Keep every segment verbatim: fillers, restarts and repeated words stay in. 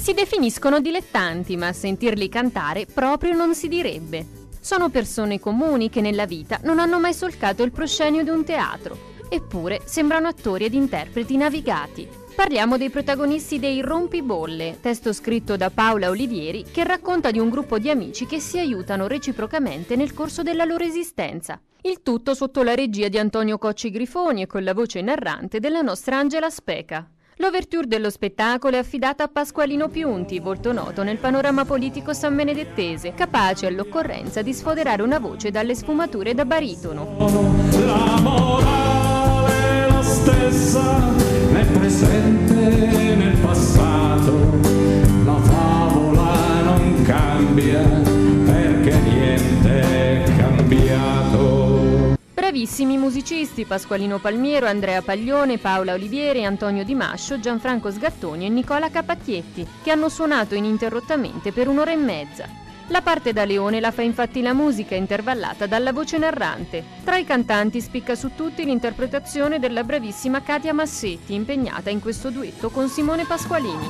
Si definiscono dilettanti, ma a sentirli cantare proprio non si direbbe. Sono persone comuni che nella vita non hanno mai solcato il proscenio di un teatro, eppure sembrano attori ed interpreti navigati. Parliamo dei protagonisti dei Rompibolle, testo scritto da Paola Olivieri, che racconta di un gruppo di amici che si aiutano reciprocamente nel corso della loro esistenza. Il tutto sotto la regia di Antonio Cocci Grifoni e con la voce narrante della nostra Angela Speca. L'ouverture dello spettacolo è affidata a Pasqualino Piunti, volto noto nel panorama politico sambenedettese, capace all'occorrenza di sfoderare una voce dalle sfumature da baritono. La morale è la stessa, nel presente e nel passato, la favola non cambia perché niente è cambiato. Bravissimi musicisti Pasqualino Palmiero, Andrea Paglione, Paola Olivieri, Antonio Di Mascio, Gianfranco Sgattoni e Nicola Capacchietti, che hanno suonato ininterrottamente per un'ora e mezza. La parte da leone la fa infatti la musica intervallata dalla voce narrante. Tra i cantanti spicca su tutti l'interpretazione della bravissima Katia Massetti, impegnata in questo duetto con Simone Pasqualini.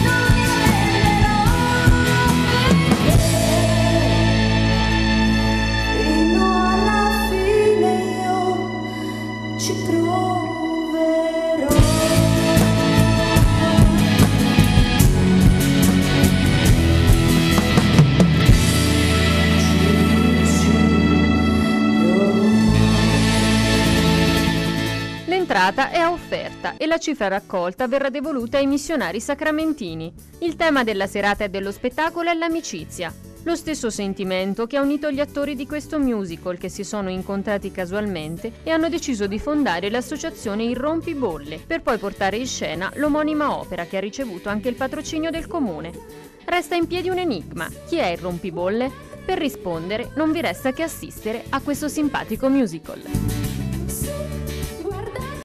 L'entrata è a offerta e la cifra raccolta verrà devoluta ai missionari sacramentini. Il tema della serata e dello spettacolo è l'amicizia. Lo stesso sentimento che ha unito gli attori di questo musical, che si sono incontrati casualmente e hanno deciso di fondare l'associazione Il Rompibolle, per poi portare in scena l'omonima opera che ha ricevuto anche il patrocinio del comune. Resta in piedi un enigma: chi è il Rompibolle? Per rispondere non vi resta che assistere a questo simpatico musical.